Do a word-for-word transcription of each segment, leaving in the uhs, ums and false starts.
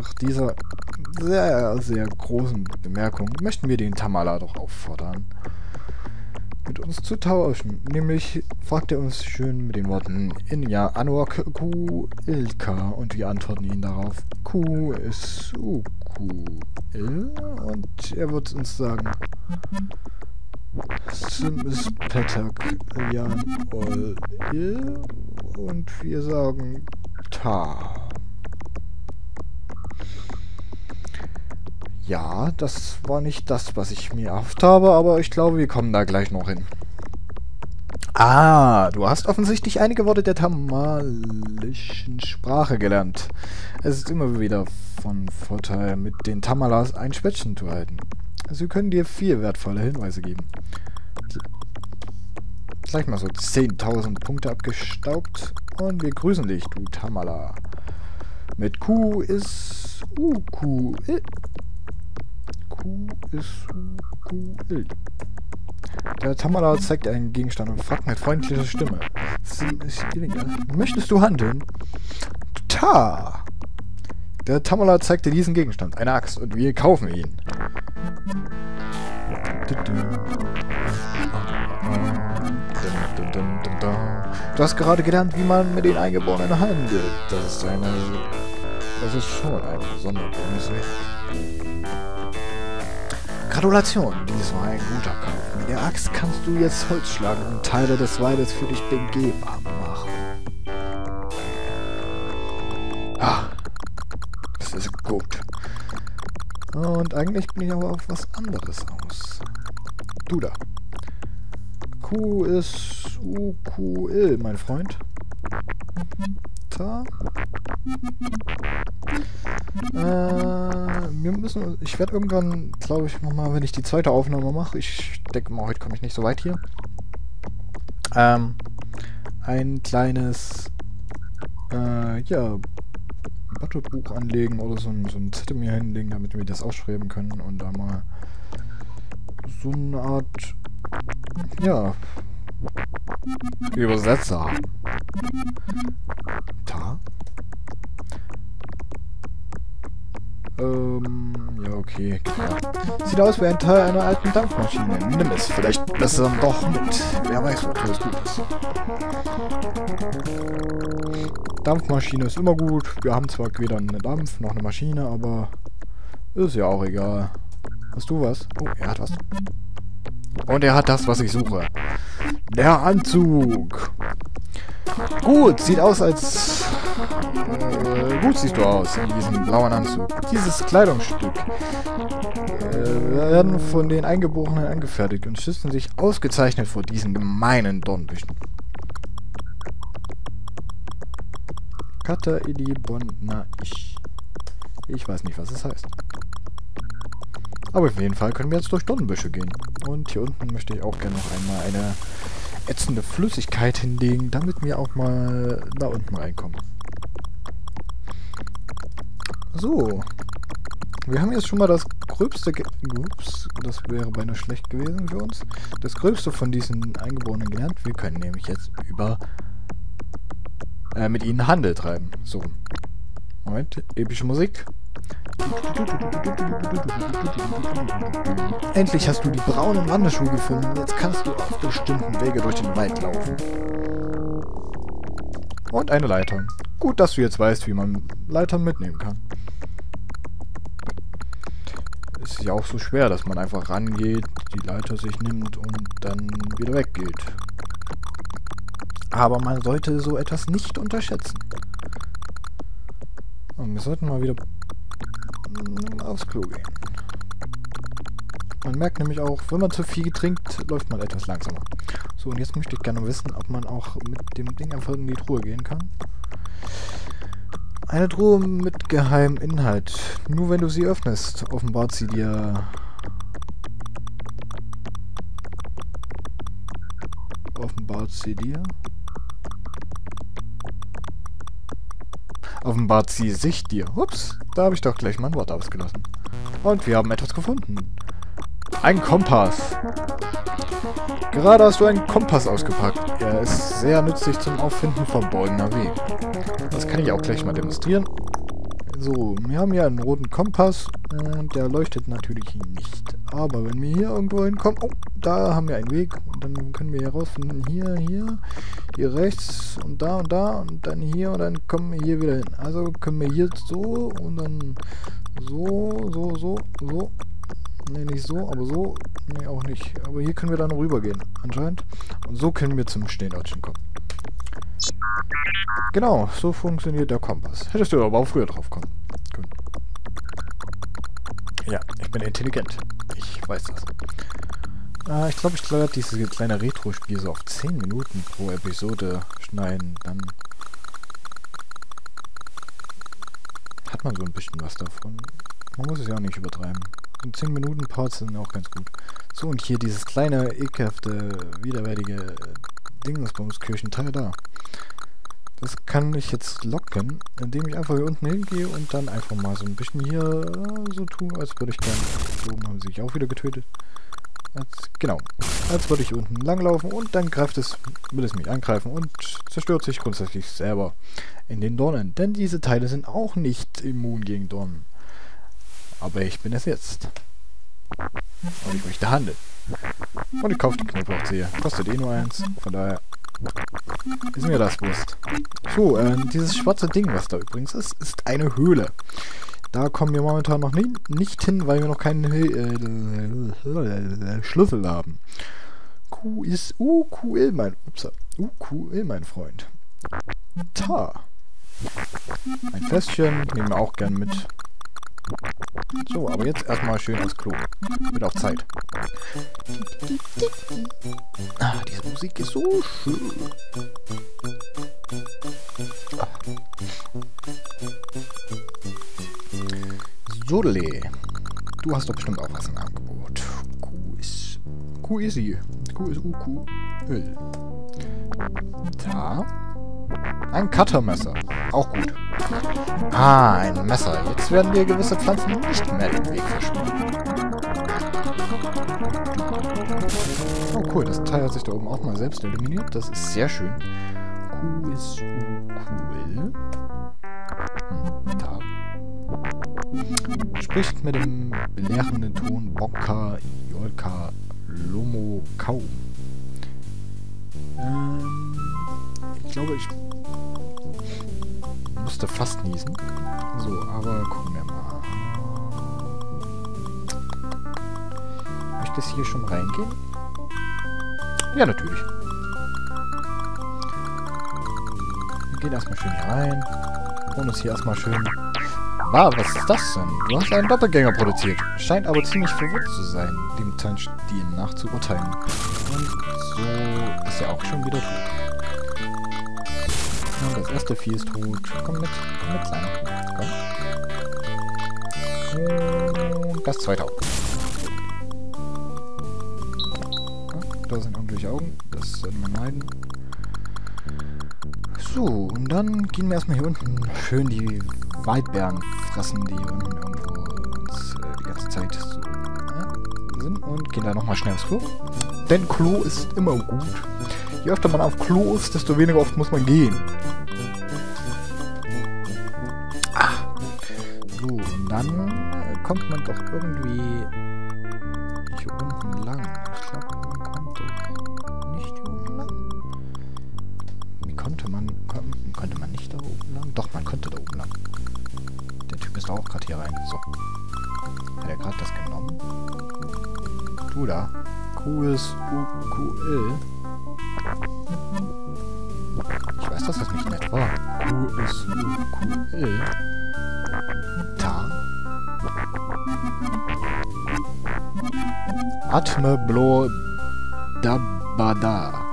nach dieser sehr, sehr großen Bemerkung möchten wir den Tamala doch auffordern, mit uns zu tauschen. Nämlich fragt er uns schön mit den Worten Inja Anuak Ku Ilka und wir antworten ihn darauf Ku ist U Ku Il und er wird uns sagen Sim ist Petak Jan Ol Il und wir sagen Ta. Ja, das war nicht das, was ich mir erhofft habe, aber ich glaube, wir kommen da gleich noch hin. Ah, du hast offensichtlich einige Worte der tamalischen Sprache gelernt. Es ist immer wieder von Vorteil, mit den Tamalas ein Spätzchen zu halten. Sie können dir viel wertvolle Hinweise geben. Gleich mal so zehntausend Punkte abgestaubt und wir grüßen dich, du Tamala. Mit Q ist U Q I. Q ist U Q I. Der Tamala zeigt einen Gegenstand und fragt mit freundlicher Stimme. Möchtest du handeln? Ta! Der Tamala zeigt dir diesen Gegenstand, eine Axt, und wir kaufen ihn. Du hast gerade gelernt, wie man mit den Eingeborenen handelt. Das ist eine... Das ist schon ein besonderer Bonus wert. Gratulation, dies war ein guter Kauf. Mit der Axt kannst du jetzt Holz schlagen und Teile des Waldes für dich begehbar machen. Ah, das ist gut. Und eigentlich bin ich aber auf was anderes aus. Du da. Q ist U Q I, mein Freund. Da. Äh, wir müssen... Ich werde irgendwann, glaube ich, nochmal, wenn ich die zweite Aufnahme mache, ich denke mal, heute komme ich nicht so weit hier, ähm, ein kleines, äh, ja, Battlebuch anlegen oder so ein, so ein Zettel mir hinlegen, damit wir das ausschreiben können und da mal so eine Art, ja, Übersetzer haben. Da? Ähm, ja, okay, klar. Sieht aus wie ein Teil einer alten Dampfmaschine. Nimm es vielleicht besser doch mit. Wer weiß, was gut ist. Dampfmaschine ist immer gut. Wir haben zwar weder eine Dampf noch eine Maschine, aber ist ja auch egal. Hast du was? Oh, er hat was. Und er hat das, was ich suche. Der Anzug. Gut, sieht aus als... Äh, gut siehst du aus in diesem blauen Anzug. Dieses Kleidungsstück äh, werden von den Eingeborenen angefertigt und schützen sich ausgezeichnet vor diesen gemeinen Dornbüschen. Kata Idi Bonna Ich. Ich weiß nicht, was es heißt. Aber auf jeden Fall können wir jetzt durch Dornbüsche gehen. Und hier unten möchte ich auch gerne noch einmal eine ätzende Flüssigkeit hinlegen, damit wir auch mal da unten reinkommen. So. Wir haben jetzt schon mal das gröbste... Ge Ups, das wäre beinahe schlecht gewesen für uns. Das gröbste von diesen Eingeborenen gelernt. Wir können nämlich jetzt über... Äh, mit ihnen Handel treiben. So. Moment, epische Musik. Endlich hast du die braunen Wanderschuhe gefunden. Jetzt kannst du auf bestimmten Wege durch den Wald laufen. Und eine Leiter. Gut, dass du jetzt weißt, wie man Leitern mitnehmen kann. Es ist ja auch so schwer, dass man einfach rangeht, die Leiter sich nimmt und dann wieder weggeht. Aber man sollte so etwas nicht unterschätzen. Und wir sollten mal wieder aufs Klo gehen. Man merkt nämlich auch, wenn man zu viel trinkt, läuft man etwas langsamer. So, und jetzt möchte ich gerne wissen, ob man auch mit dem Ding einfach in die Truhe gehen kann. Eine Truhe mit geheimem Inhalt. Nur wenn du sie öffnest, offenbart sie dir... Offenbart sie dir... Offenbart sie sich dir. Ups, da habe ich doch gleich mein Wort ausgelassen. Und wir haben etwas gefunden. Ein Kompass. Gerade hast du einen Kompass ausgepackt. Er ist sehr nützlich zum Auffinden verborgener Wege. Das kann ich auch gleich mal demonstrieren. So, wir haben hier einen roten Kompass und der leuchtet natürlich nicht. Aber wenn wir hier irgendwo hinkommen, oh, da haben wir einen Weg und dann können wir herausfinden, hier, hier, hier rechts und da und da und dann hier und dann kommen wir hier wieder hin. Also können wir hier so und dann so, so, so, so. Ne, nicht so, aber so. Ne, auch nicht. Aber hier können wir dann rübergehen, anscheinend. Und so können wir zum Stehnortchen kommen. Genau, so funktioniert der Kompass. Hättest du aber auch früher drauf kommen können. Ja, ich bin intelligent. Ich weiß das. Äh, ich glaube, ich werde dieses kleine Retro-Spiel so auf zehn Minuten pro Episode schneiden. Dann hat man so ein bisschen was davon. Man muss es ja auch nicht übertreiben. Und zehn Minuten Parts sind auch ganz gut. So, und hier dieses kleine, ekelhafte, widerwärtige Dingsbums-Kirchenteil da. Das kann ich jetzt locken, indem ich einfach hier unten hingehe und dann einfach mal so ein bisschen hier äh, so tue, als würde ich gerne... So oben haben sie sich auch wieder getötet. Als, genau. Als würde ich unten langlaufen und dann greift es, will es mich angreifen und zerstört sich grundsätzlich selber in den Dornen. Denn diese Teile sind auch nicht immun gegen Dornen. Aber ich bin es jetzt. Und ich möchte handeln. Und ich kaufe die Knoblauchzehe. Kostet eh nur eins. Von daher ist mir das bewusst. So, äh, dieses schwarze Ding, was da übrigens ist, ist eine Höhle. Da kommen wir momentan noch nie, nicht hin, weil wir noch keinen äh, Schlüssel haben. Q ist U Q L, mein, ups, U Q L, mein Freund. Ta. Ein Fässchen nehmen wir auch gern mit. So, aber jetzt erstmal schön ans Klo. Wird auch Zeit. Ah, diese Musik ist so schön. Ah. Jodele. Du hast doch bestimmt auch was im Angebot. Q ist... Q ist sie. Q ist U Q. Öl. Da. Ein Cuttermesser. Auch gut. Ah, ein Messer. Jetzt werden wir gewisse Pflanzen nicht mehr den Weg versperren. Oh cool, das Teil hat sich da oben auch mal selbst eliminiert. Das ist sehr schön. Q ist U Q. Hm, da. Spricht mit dem belehrenden Ton Bokka, Jolka, Lomo, Kau. Ähm, ich glaube, ich musste fast niesen. So, aber gucken wir mal. Möchte es hier schon reingehen? Ja, natürlich. Wir gehen erstmal schön hier rein. Und uns hier erstmal schön... Ah, was ist das denn? Du hast einen Doppelgänger produziert. Scheint aber ziemlich verwirrt zu sein, dem Zeichenstil nach zu urteilen. Und so ist er auch schon wieder tot. Und das erste Vieh ist tot. Komm mit, komm mit sein. Komm. Und das zweite auch. Ja, da sind irgendwelche Augen. Das sollten wir meiden. So, und dann gehen wir erstmal hier unten schön die Waldbeeren fressen, die unten irgendwo uns äh, die ganze Zeit so äh, sind. Und gehen da nochmal schnell aufs Klo. Denn Klo ist immer gut. Je öfter man auf Klo ist, desto weniger oft muss man gehen. Ah. So, und dann äh, kommt man doch irgendwie hier unten lang. Ich glaube, man kommt doch nicht hier unten lang. Wie konnte man... Konnte man nicht da oben lang? Doch, man konnte da oben lang. Der Typ ist auch gerade hier rein. So. Hat er gerade das genommen? Du da. Q ist U Q L. Ich weiß, dass das nicht nett war. Q ist U Q L. Da. Atme blo dabada.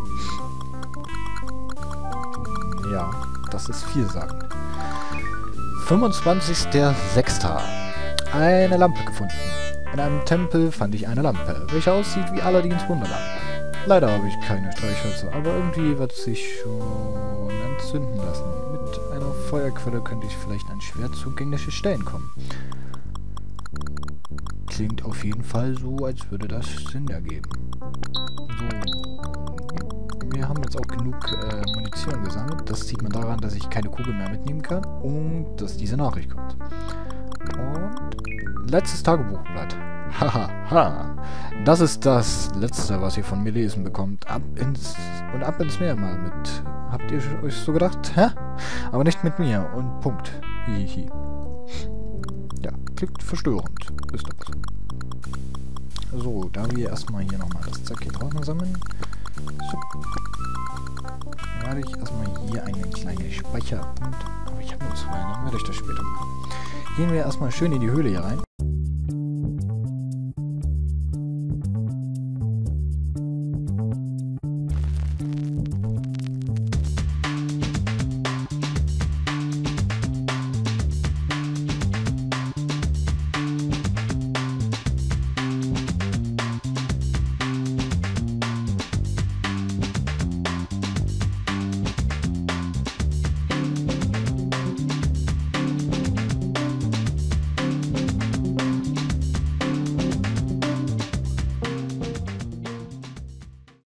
Ja, das ist vielsagend. fünfundzwanzigster sechster Eine Lampe gefunden. In einem Tempel fand ich eine Lampe, welche aussieht wie Aladins Wunderlampe. Leider habe ich keine Streichhölzer, aber irgendwie wird es sich schon entzünden lassen. Mit einer Feuerquelle könnte ich vielleicht an schwer zugängliche Stellen kommen. Klingt auf jeden Fall so, als würde das Sinn ergeben. So. wir haben jetzt auch genug äh, Munition gesammelt. Das sieht man daran, dass ich keine Kugel mehr mitnehmen kann und dass diese Nachricht kommt. Und letztes Tagebuchblatt. Haha, ha. Das ist das Letzte, was ihr von mir lesen bekommt. Ab ins und ab ins Meer mal mit. Habt ihr euch so gedacht? Hä? Aber nicht mit mir. Und Punkt. Hihihi. Ja, klingt verstörend. Ist das. So, da wir erstmal hier nochmal das Zack hier draußen sammeln. So. Werde ich erstmal hier einen kleinen Speicherpunkt. Aber ich habe nur zwei, dann werde ich das später machen. Gehen wir erstmal schön in die Höhle hier rein.